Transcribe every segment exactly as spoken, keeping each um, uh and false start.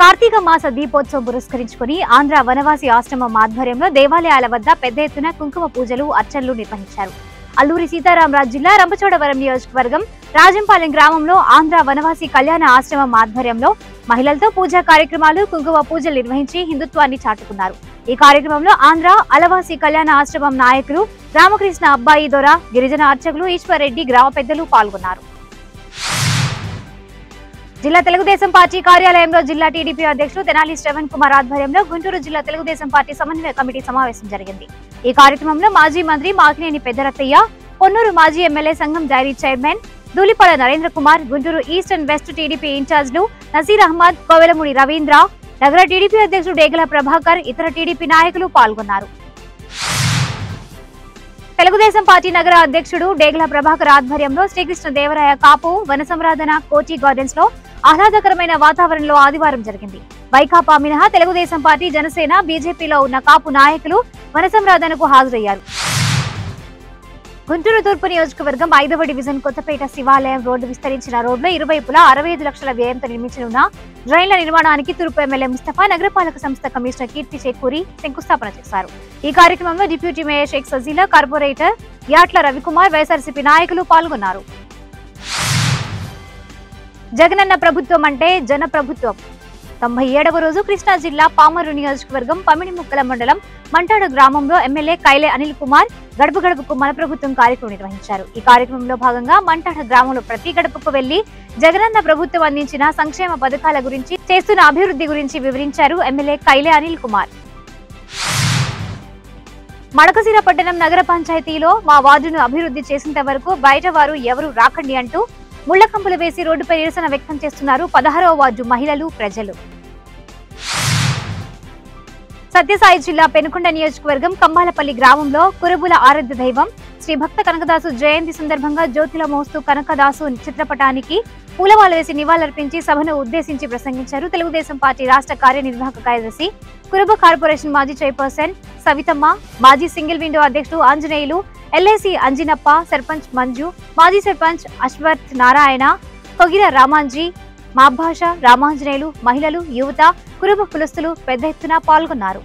కార్తీక మాస దీపోత్సవం పురస్కరించుకుని ఆంధ్ర వనవాసి ఆశ్రమం ఆధ్వర్యంలో దేవాలయాల వద్ద పెద్ద ఎత్తున కుంకుమ పూజలు అర్చనలు నిర్వహించారు. అల్లూరి సీతారామరాజు జిల్లా రంపచోడవరం నియోజకవర్గం రాజంపాలెం గ్రామంలో ఆంధ్ర వనవాసి కళ్యాణ ఆశ్రమం ఆధ్వర్యంలో మహిళలతో పూజా కార్యక్రమాలు కుంకుమ పూజలు నిర్వహించి హిందుత్వాన్ని చాటుకున్నారు. ఈ కార్యక్రమంలో ఆంధ్ర అలవాసి కళ్యాణ ఆశ్రమం నాయకులు రామకృష్ణ అబ్బాయి దొర, గిరిజన అర్చకులు ఈశ్వర్రెడ్డి, గ్రామ పెద్దలు పాల్గొన్నారు. జిల్లా తెలుగుదేశం పార్టీ కార్యాలయంలో జిల్లా టీడీపీ అధ్యక్షుడు తెనాలి శ్రవణ్ కుమార్ ఆధ్వర్యంలో గుంటూరు జిల్లా తెలుగుదేశం పార్టీ సమన్వయ కమిటీ సమావేశం జరిగింది. ఈ కార్యక్రమంలో మాజీ మంత్రి మాకినేని పెద్దరత్తయ్య, పొన్నూరు మాజీ MLA Sangam dairy chairman Dhulipala Narendra Kumar, Guntur east and west TDP ఇన్ఛార్జ్లు నసీర్ అహ్మద్, కోవెలమూడి రవీంద్ర, నగర టీడీపీ అధ్యక్షుడు డేగల ప్రభాకర్, ఇతర టీడీపీ నాయకులు పాల్గొన్నారు. తెలుగుదేశం పార్టీ నగర అధ్యక్షుడు డేగల ప్రభాకర్ ఆధ్వర్యంలో శ్రీకృష్ణ దేవరాయ కాపు వన సంవర్ధన కోటి గార్డెన్స్ లో ఆహ్లాదకరమైన వాతావరణంలో ఆదివారం జరిగింది. వైకాపా మినహా తెలుగుదేశం పార్టీ, జనసేన, బీజేపీలో ఉన్న కాపు నాయకులు వన సంవర్ధనకు హాజరయ్యారు. గుంటూరు తూర్పు నియోజకవర్గం ఐదవ డివిజన్ కొత్తపేట శివాలయం రోడ్డు విస్తరించిన రోడ్లో ఇరువైపులా అరవై ఐదు లక్షల వ్యయంతో నిర్మించనున్న డ్రైన్ల నిర్మాణానికి తూర్పు ఎమ్మెల్యే ముస్తఫా, నగరపాలక సంస్థ కమిషనర్ కీర్తి చేకూరి శంకుస్థాపన చేశారు. ఈ కార్యక్రమంలో deputy mayor Shaik Sajila, corporator Yatla Ravikumar, YSRCP నాయకులు పాల్గొన్నారు. జగనన్న ప్రభుత్వం అంటే జన ప్రభుత్వం. తొంభై ఏడవ రోజు కృష్ణా జిల్లా పామరు నియోజకవర్గం పమిడిముక్కల మండలం మంటాడు గ్రామంలో ఎమ్మెల్యే కైలే అనిల్ కుమార్ గడప గడపకు మన ప్రభుత్వం కార్యక్రమం నిర్వహించారు. ఈ కార్యక్రమంలో భాగంగా మంటాడ గ్రామంలో ప్రతి గడపకు వెళ్లి జగనన్న ప్రభుత్వం అందించిన సంక్షేమ పథకాల గురించి, చేస్తున్న అభివృద్ధి గురించి వివరించారు ఎమ్మెల్యే కైలే అనిల్ కుమార్. మడకశిర పట్టణం నగర పంచాయతీలో మా వార్డును అభివృద్ధి చేసేంత వరకు బయట వారు ఎవరు రాకండి అంటూ ముళ్ల కంపులు వేసి రోడ్డుపై నిరసన వ్యక్తం చేస్తున్నారు పదహారవ వార్డు మహిళలు, ప్రజలు. సత్యసాయి జిల్లా పెనుకొండ నియోజకవర్గం కంబాలపల్లి గ్రామంలో కురుబుల ఆరాధ్య దైవం శ్రీ భక్త కనకదాసు జయంతి సందర్భంగా జ్యోతిల మోస్తూ కనకదాసు చిత్రపటానికి పూలమాల వేసి నివాళులర్పించి సభను ఉద్దేశించి ప్రసంగించారు. తెలుగుదేశం పార్టీ రాష్ట్ర కార్యనిర్వాహక కార్యదర్శి, కురుబ కార్పొరేషన్ మాజీ చైర్పర్సన్ సవితమ్మ, మాజీ సింగిల్ విండో అధ్యక్షుడు ఆంజనేయులు, ఎల్ఐసి అంజినప్ప, సర్పంచ్ మంజు, మాజీ సర్పంచ్ అశ్వత్ నారాయణ, కొగిర రామాంజీ, మాభాష, రామాంజనేయులు, మహిళలు, యువత, కురుబ కులస్తులు పెద్ద ఎత్తున పాల్గొన్నారు.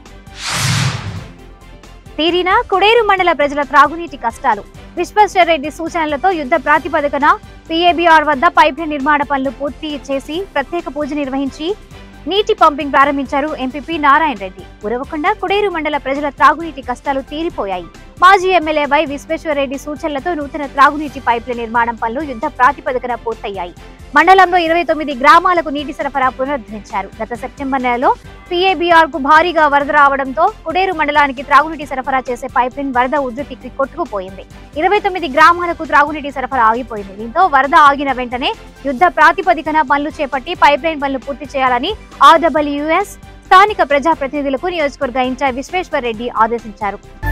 తీరిన కుడేరు మండల ప్రజల త్రాగునీటి కష్టాలు. విశ్వేశ్వరరెడ్డి సూచనలతో యుద్ధ ప్రాతిపదికన పీఏబీఆర్ వద్ద పైప్లైన్ నిర్మాణ పనులు పూర్తి చేసి ప్రత్యేక పూజ నిర్వహించి నీటి పంపింగ్ ప్రారంభించారు ఎంపీపీ నారాయణ రెడ్డి. ఉరవకొండ కుడేరు మండల ప్రజల త్రాగునీటి కష్టాలు తీరిపోయాయి. మాజీ ఎమ్మెల్యే వై విశ్వేశ్వరరెడ్డి సూచనలతో నూతన త్రాగునీటి పైప్లైన్ నిర్మాణం పనులు యుద్ధ ప్రాతిపదికన పూర్తయ్యాయి. మండలంలో ఇరవై తొమ్మిది గ్రామాలకు నీటి సరఫరా పునరుద్ధరించారు. గత సెప్టెంబర్ నెలలో పీఏబీఆర్ కు భారీగా వరద రావడంతో కుడేరు మండలానికి త్రాగునీటి సరఫరా చేసే పైప్లైన్ వరద ఉధృతికి కొట్టుకుపోయింది. ఇరవై తొమ్మిది గ్రామాలకు త్రాగునీటి సరఫరా ఆగిపోయింది. దీంతో వరద ఆగిన వెంటనే యుద్ధ ప్రాతిపదికన పనులు చేపట్టి పైప్లైన్ పనులు పూర్తి చేయాలని ఆర్డబ్ల్యూఎస్ స్థానిక ప్రజాప్రతినిధులకు నియోజకవర్గ ఇన్ఛార్జ్ విశ్వేశ్వరరెడ్డి ఆదేశించారు.